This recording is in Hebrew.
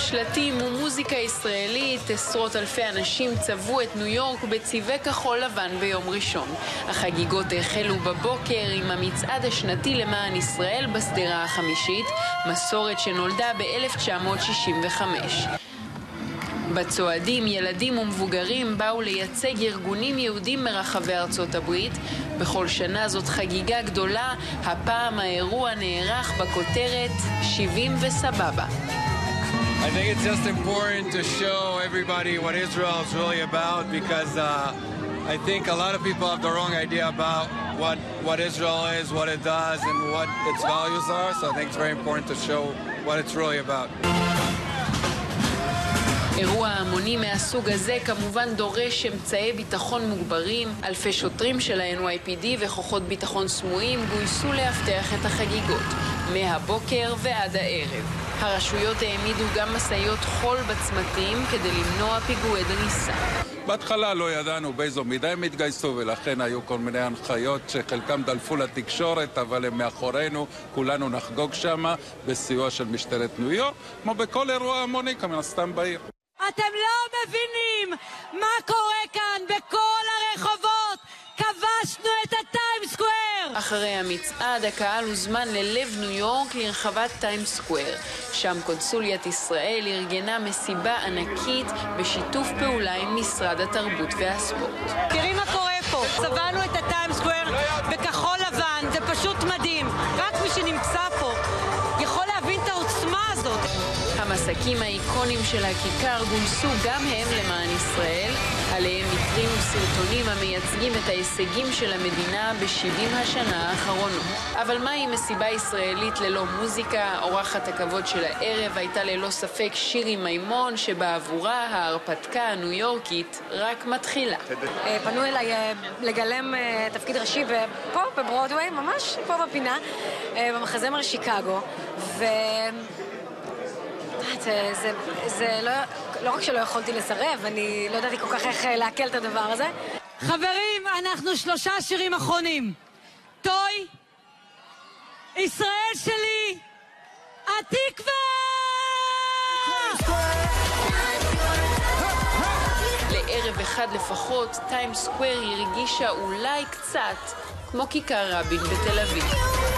שלטים ומוזיקה ישראלית, עשרות אלפי אנשים צבעו את ניו יורק בצבעי כחול לבן ביום ראשון. החגיגות החלו בבוקר עם המצעד השנתי למען ישראל בסדרה החמישית, מסורת שנולדה ב-1965. בצועדים ילדים ומבוגרים באו לייצג ארגונים יהודים מרחבי ארצות הברית. בכל שנה זאת חגיגה גדולה, הפעם האירוע נערך בכותרת 70 וסבבה. I think it's just important to show everybody what Israel is really about because I think a lot of people have the wrong idea about what Israel is, what it does, and what its values are. So I think it's very important to show what it's really about. אירוע המוני מהסוג הזה כמובן דורש אמצעי ביטחון מוגברים. אלפי שוטרים של ה-NYPD וכוחות ביטחון סמויים גויסו לאבטח את החגיגות, מהבוקר ועד הערב. הרשויות העמידו גם מסעיות חול בצמתים כדי למנוע פיגועי דריסה. בהתחלה לא ידענו באיזו מידה הם התגייסו, ולכן היו כל מיני הנחיות שחלקם דלפו לתקשורת, אבל הם מאחורינו, כולנו נחגוג שמה בסיוע של משטרת ניו יורק, כמו בכל אירוע המוני כמן הסתם בעיר. אתם לא מבינים מה קורה כאן בכל הרחובות. כבשנו את הטיים סקוואר. אחרי המצעד הקהל הוזמן ללב ניו יורק לרחבת טיים סקוואר. שם קונסוליית ישראל ארגנה מסיבה ענקית בשיתוף פעולה עם משרד התרבות והספורט. תראי מה קורה פה. צבענו את הטיים סקוואר בכחול לבן. זה פשוט מדהים. רק מי שנמצא פה יכול להבין את העוצמה הזאת. המסקים האיקונים של הכיכר גויסו גם הם למען ישראל. עליהם מקרים וסרטונים המייצגים את ההישגים של המדינה ב-70 השנה האחרונות. אבל מהי מסיבה ישראלית ללא מוזיקה? אורחת הכבוד של הערב הייתה ללא ספק שירי מימון, שבעבורה ההרפתקה הניו יורקית רק מתחילה. פנו אליי לגלם תפקיד ראשי פה בברודווי, ממש פה בפינה, במחזמר שיקגו, זה לא רק שלא יכולתי לסרב, אני לא ידעתי כל כך איך להקל את הדבר הזה. חברים, אנחנו 3 שירים אחרונים. טוי, ישראל שלי, התקווה! לערב אחד לפחות, טיים סקוואר הרגישה אולי קצת כמו כיכר רבין בתל אביב.